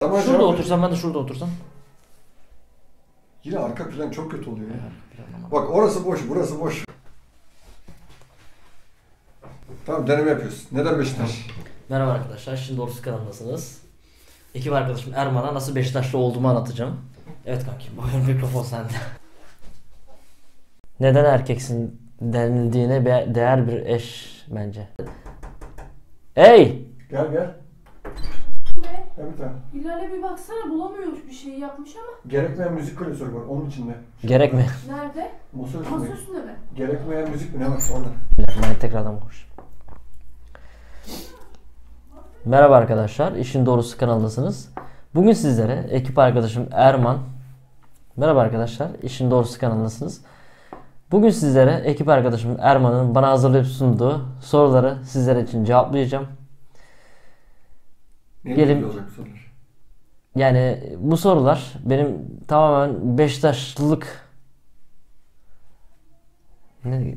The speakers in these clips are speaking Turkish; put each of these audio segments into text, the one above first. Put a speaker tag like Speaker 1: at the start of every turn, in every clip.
Speaker 1: Tamam,
Speaker 2: Şurada otursam, ben de şurada otursam.
Speaker 1: Yine arka plan çok kötü oluyor ya.
Speaker 2: Evet,
Speaker 1: Bak orası boş, burası boş. Tamam, deneme yapıyoruz. Neden Beşiktaş?
Speaker 2: Merhaba arkadaşlar, şimdi Doğrusu kanalındasınız. Ekip arkadaşım Erman'a nasıl Beşiktaşlı olduğumu anlatacağım. Evet kanki, bugün mikrofon sende. Neden erkeksin denildiğine değer bir eş bence. Hey!
Speaker 1: Gel.
Speaker 3: Ne?
Speaker 1: Gel bir tane.
Speaker 3: Hilal'e bir baksana, bulamıyormuş, bir şey yapmış ama.
Speaker 1: Gerekmeyen müzik klasörü var, onun içinde.
Speaker 2: Gerek mi?
Speaker 3: Nerede?
Speaker 1: Masa üstünde.
Speaker 3: Masa üstünde mi?
Speaker 1: Gerekmeyen müzik mi ne var orada?
Speaker 2: Bir dakika, ben tekrardan konuş. Merhaba arkadaşlar, İşin Doğrusu kanalındasınız. Bugün sizlere ekip arkadaşım Erman. Merhaba arkadaşlar, İşin Doğrusu kanalındasınız. Bugün sizlere ekip arkadaşım Erman'ın bana hazırlayıp sunduğu soruları sizler için cevaplayacağım.
Speaker 1: Neyle
Speaker 2: Gelin.
Speaker 1: ilgili olacak bu sorular?
Speaker 2: Yani bu sorular benim tamamen Beşiktaşlılık... Ne?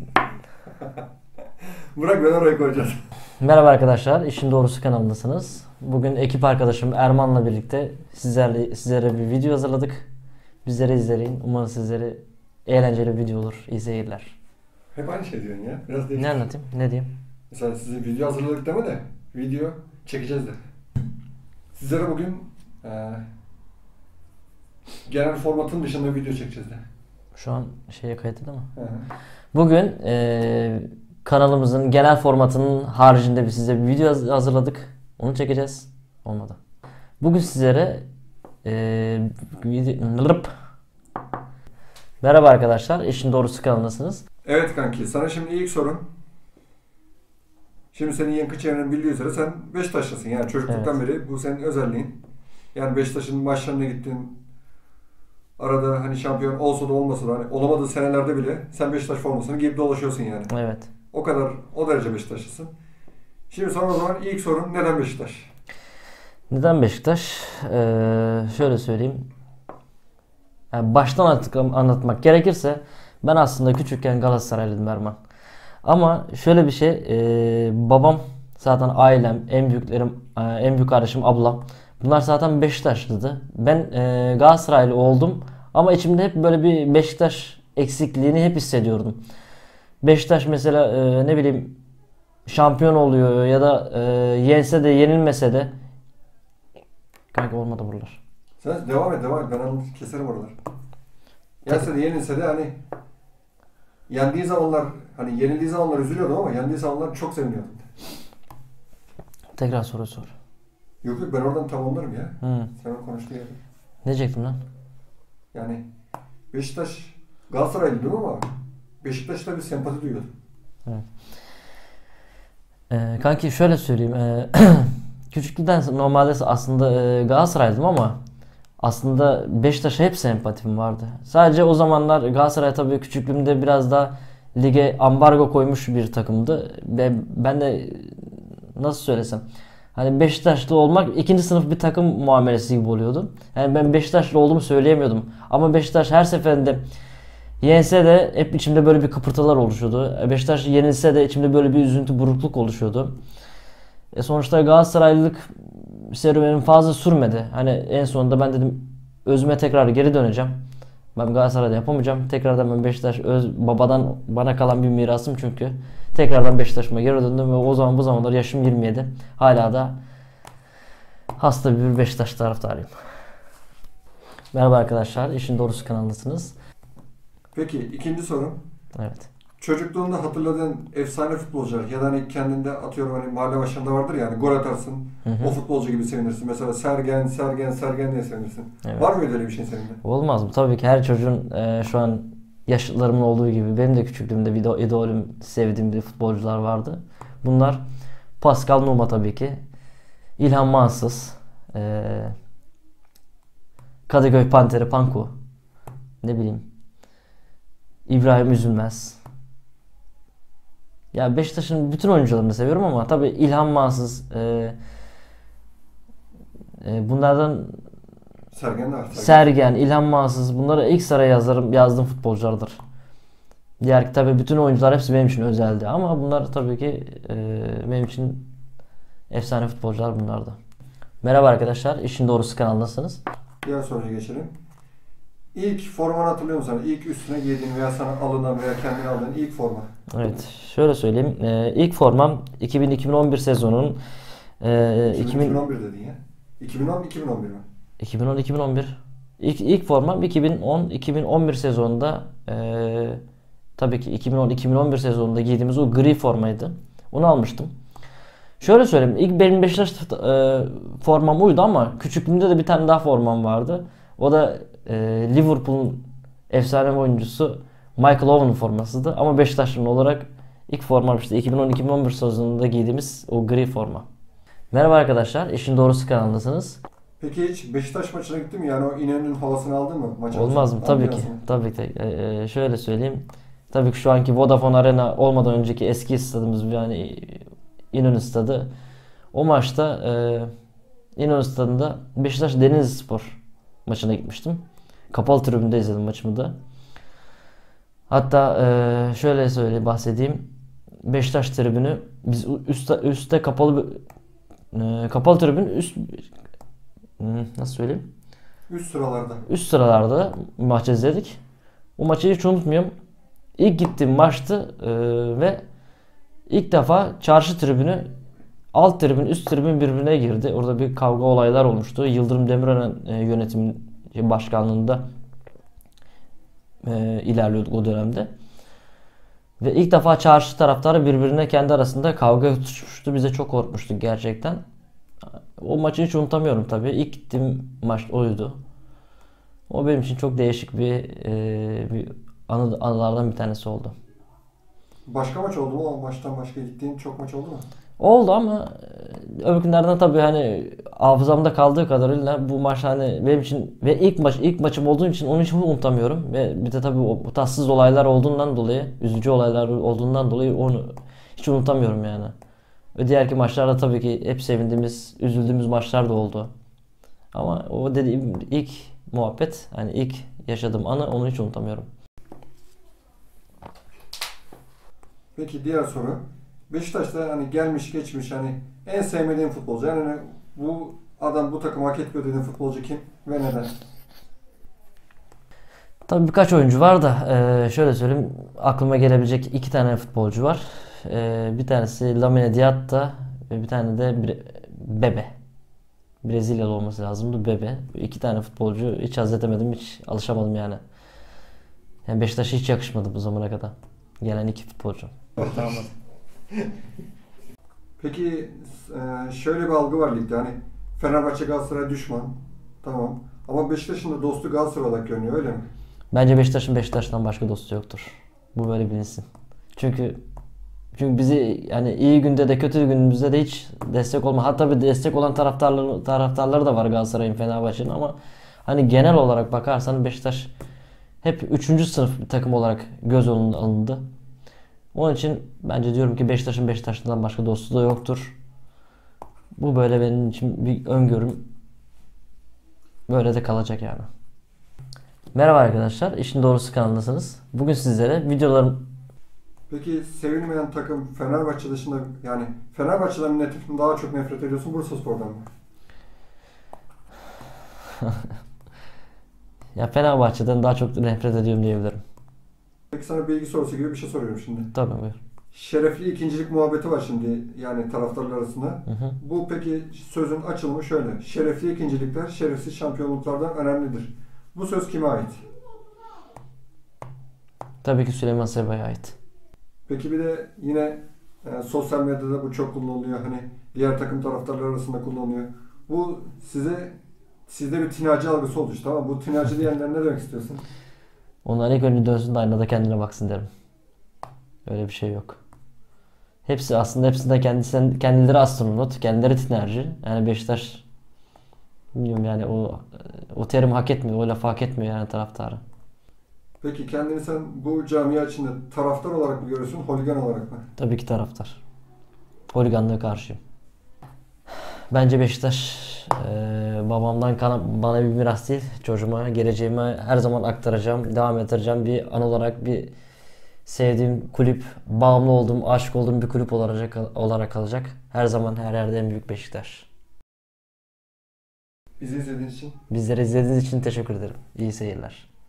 Speaker 1: Bırak, ben oraya koyacağız.
Speaker 2: Merhaba arkadaşlar, İşin Doğrusu kanalındasınız. Bugün ekip arkadaşım Erman'la birlikte sizlere bir video hazırladık. Bizleri izleyin. Umarım sizlere eğlenceli bir video olur. İyi seyirler.
Speaker 1: Hep aynı şey diyorsun ya. Biraz değişik.
Speaker 2: Ne anlatayım? Ne diyeyim?
Speaker 1: Mesela size video hazırladık deme de video çekeceğiz de. Sizlere bugün genel formatın dışında video çekeceğiz de.
Speaker 2: Şu an şeye kayıtlı değil mi?
Speaker 1: Hı hı.
Speaker 2: Bugün kanalımızın genel formatının haricinde size bir video hazırladık. Onu çekeceğiz. Olmadı. Bugün sizlere merhaba arkadaşlar. İşin Doğrusu kanalındasınız.
Speaker 1: Evet kanki, sana şimdi ilk sorum. Şimdi senin yankı çevrenin bildiği üzere sen Beşiktaşlısın, yani çocukluktan beri bu senin özelliğin. Yani Beşiktaş'ın maçlarına gittin. Arada hani şampiyon olsa da olmasa da hani olamadığı senelerde bile sen Beşiktaş formasını giyip dolaşıyorsun yani.
Speaker 2: Evet.
Speaker 1: O kadar, o derece Beşiktaşlısın. Şimdi sana o zaman ilk sorum, neden Beşiktaş?
Speaker 2: Neden Beşiktaş? Şöyle söyleyeyim. Yani baştan anlatmak gerekirse ben aslında küçükken Galatasaraylıydım Erman. Ama şöyle bir şey, babam zaten ailem, en büyüklerim, en büyük kardeşim ablam. Bunlar zaten Beşiktaşlıydı. Ben Galatasaraylı oldum ama içimde hep böyle bir Beşiktaş eksikliğini hep hissediyordum. Beşiktaş mesela ne bileyim şampiyon oluyor ya da yense de yenilmese de kanka olmadı buralar.
Speaker 1: Sen devam et. Ben keserim oraları. Yense de yenilse de hani yendiği zamanlar, hani yenildiği zamanlar üzülüyordum ama yendiği zamanlar çok seviniyordum.
Speaker 2: Tekrar soru sor.
Speaker 1: Yok ben oradan tamamlarım ya.
Speaker 2: Hı.
Speaker 1: Sen o konuştuğu yerde.
Speaker 2: Ne diyecektim lan?
Speaker 1: Yani Beşiktaş, Galatasaraylıydım ama Beşiktaş'ta bir sempati duyuyordum.
Speaker 2: Evet. Kanki şöyle söyleyeyim. Küçüklükten normalde aslında Galatasaraylıydım ama aslında Beşiktaş'a hep sempatim vardı. Sadece o zamanlar Galatasaray tabii küçüklüğümde biraz daha lige ambargo koymuş bir takımdı. Ve ben de nasıl söylesem, hani Beşiktaşlı olmak ikinci sınıf bir takım muamelesi gibi oluyordu. Yani ben Beşiktaşlı olduğumu söyleyemiyordum. Ama Beşiktaş her seferinde yense de hep içimde böyle bir kıpırtılar oluşuyordu. Beşiktaş yenilse de içimde böyle bir üzüntü, burukluk oluşuyordu. Sonuçta Galatasaraylılık serüvenim fazla sürmedi. Hani en sonunda ben dedim özüme tekrar geri döneceğim. Ben Galatasaray'da yapamayacağım. Tekrardan ben Beşiktaş babadan bana kalan bir mirasım çünkü. Tekrardan Beşiktaş'ıma geri döndüm ve o zaman bu zamanlar yaşım 27. Hala da hasta bir Beşiktaş taraftarıyım. Merhaba arkadaşlar, İşin Doğrusu kanalındasınız.
Speaker 1: Peki ikinci sorum.
Speaker 2: Evet.
Speaker 1: Çocukluğunda hatırladığın efsane futbolcular ya da hani kendinde atıyorum hani mahalle başında vardır ya, hani gol atarsın.
Speaker 2: Hı.
Speaker 1: O futbolcu gibi sevinirsin. Mesela Sergen diye sevinirsin.
Speaker 2: Evet.
Speaker 1: Var mıydı öyle bir şey senin de?
Speaker 2: Olmaz mı? Tabii ki her çocuğun şu an yaşıtlarımın olduğu gibi benim de küçüklüğümde idolüm, sevdiğim bir futbolcular vardı. Bunlar Pascal Nouma tabii ki. İlhan Mansız. Kadıköy Panteri Panko. Ne bileyim. İbrahim Üzülmez. Ya Beşiktaş'ın bütün oyuncularını seviyorum ama tabii İlhan Mansız bunlardan
Speaker 1: Sergen de var.
Speaker 2: Sergen, İlhan Mansız bunları ilk sıraya yazdığım futbolculardır. Diğer tabii bütün oyuncular hepsi benim için özeldi ama bunlar tabii ki benim için efsane futbolcular bunlardı. Merhaba arkadaşlar, İşin Doğrusu kanalındasınız.
Speaker 1: Diğer soruya geçelim. İlk formanı hatırlıyor musun? İlk üstüne giydiğin veya sana alınan veya kendine aldığın ilk forma.
Speaker 2: Evet, şöyle söyleyeyim. İlk formam 2000-2011 sezonunun
Speaker 1: 2011 dedin ya. 2010-2011 mi?
Speaker 2: 2010-2011. İlk formam 2010-2011 sezonunda tabii ki 2010-2011 sezonunda giydiğimiz o gri formaydı. Onu almıştım. Şöyle söyleyeyim. İlk benim Beşiktaş formam oydu ama küçüklüğümde de bir tane daha formam vardı. O da Liverpool'un efsane oyuncusu Michael Owen'ın formasıydı. Ama Beşiktaşlı olarak ilk formam işte 2010-2011 sezonunda giydiğimiz o gri forma. Merhaba arkadaşlar. İşin Doğrusu kanalındasınız.
Speaker 1: Peki hiç Beşiktaş maçına gittin mi? Yani o İnönü'nün havasını aldın mı?
Speaker 2: Olmaz mı? Tabii ki. Tabii ki. Şöyle söyleyeyim. Tabii ki şu anki Vodafone Arena olmadan önceki eski stadımız yani İnönü Stadı. O maçta İnönü Stadı'nda Beşiktaş Denizlispor maçına gitmiştim. Kapalı tribünde izledim maçımı da. Hatta şöyle bahsedeyim. Beşiktaş tribünü biz üstte kapalı tribün nasıl söyleyeyim?
Speaker 1: Üst sıralarda.
Speaker 2: Üst sıralarda maç izledik. O maçı hiç unutmuyorum. İlk gittiğim maçtı ve ilk defa çarşı tribünü alt tribün üst tribün birbirine girdi. Orada bir kavga olaylar olmuştu. Yıldırım Demirören yönetim başkanlığında ilerliyorduk o dönemde. Ve ilk defa çarşı taraftarı birbirine kendi arasında kavga tutuşmuştu. Bize çok korkmuştuk gerçekten. O maçı hiç unutamıyorum tabii. İlk gittiğim maç oydu. O benim için çok değişik bir anılardan bir tanesi oldu.
Speaker 1: Başka maç oldu mu? O maçtan başka gittiğin çok maç oldu mu?
Speaker 2: Oldu ama öbür günlerden tabii hani hafızamda kaldığı kadarıyla bu maç hani benim için ve ilk maçım olduğu için onu hiç unutamıyorum ve bir de tabii o tatsız olaylar olduğundan dolayı, üzücü olaylar olduğundan dolayı onu hiç unutamıyorum yani. Ve diğerki maçlarda tabii ki hep sevindiğimiz, üzüldüğümüz maçlar da oldu. Ama o dediğim ilk muhabbet, hani ilk yaşadığım anı onu hiç unutamıyorum.
Speaker 1: Peki diğer soru. Beşiktaş'ta hani gelmiş geçmiş hani en sevmediğin futbolcu. Yani hani bu adam bu takım hak etmiyor dediğin futbolcu kim ve neden?
Speaker 2: Tabii birkaç oyuncu var da şöyle söyleyeyim aklıma gelebilecek iki tane futbolcu var. Bir tanesi Lamine Diatta ve bir tane de Bebe. Brezilyalı olması lazımdı Bebe. İki tane futbolcu hiç haz edemedim, hiç alışamadım yani. Yani Beşiktaş'a hiç yakışmadı bu zamana kadar. Gelen iki futbolcu.
Speaker 1: Tamam. Peki şöyle bir algı var ligde hani Fenerbahçe Galatasaray düşman. Tamam. Ama Beşiktaş'ın da dostu Galatasaray olarak görünüyor öyle mi?
Speaker 2: Bence Beşiktaş'tan başka dostu yoktur. Bu böyle bilinsin. Çünkü bizi yani iyi günde de kötü günümüzde de hiç destek olma. Hatta bir destek olan taraftarları da var Galatasaray'ın, Fenerbahçe'nin ama hani genel olarak bakarsan Beşiktaş hep 3. sınıf bir takım olarak göz önüne alındı. Onun için bence diyorum ki Beşiktaş'tan başka dostu da yoktur. Bu böyle benim için bir öngörüm. Böyle de kalacak yani. Merhaba arkadaşlar, İşin Doğrusu kanalındasınız. Bugün sizlere videolarım...
Speaker 1: Peki sevilmeyen takım Fenerbahçe dışında yani Fenerbahçe'den daha çok nefret ediyorsun Bursaspor'dan mı?
Speaker 2: Ya Fenerbahçe'den daha çok nefret ediyorum diyebilirim.
Speaker 1: Peki sana bilgi sorusu gibi bir şey soruyorum şimdi.
Speaker 2: Tabii buyur.
Speaker 1: Şerefli ikincilik muhabbeti var şimdi yani taraftarlar arasında.
Speaker 2: Hı hı.
Speaker 1: Bu peki sözün açılımı şöyle. Şerefli ikincilikler şerefsiz şampiyonluklardan önemlidir. Bu söz kime ait?
Speaker 2: Tabii ki Süleyman Seba'ya ait.
Speaker 1: Peki bir de yine sosyal medyada bu çok kullanılıyor. Hani diğer takım taraftarlar arasında kullanılıyor. Bu sizde bir tinacı algısı oluştu tamam mı? Bu tinacı diyenler ne demek istiyorsun?
Speaker 2: Onlar ilk önce dönsün de aynada kendine baksın derim. Öyle bir şey yok. Hepsinde kendileri astronot, kendileri tinerci. Yani Beşiktaş bilmiyorum yani o terimi hak etmiyor, o lafı hak etmiyor yani taraftarı.
Speaker 1: Peki kendini sen bu camia içinde taraftar olarak mı görüyorsun, holigan olarak mı?
Speaker 2: Tabii ki taraftar. Holiganlığa karşıyım. Bence Beşiktaş babamdan bana bir miras değil, çocuğuma, geleceğime her zaman aktaracağım, devam ettireceğim bir an olarak bir sevdiğim kulüp, bağımlı olduğum, aşık olduğum bir kulüp olarak kalacak. Her zaman her yerde en büyük Beşiktaş.
Speaker 1: Bizi izlediğiniz için
Speaker 2: Bizleri izlediğiniz için teşekkür ederim. İyi seyirler.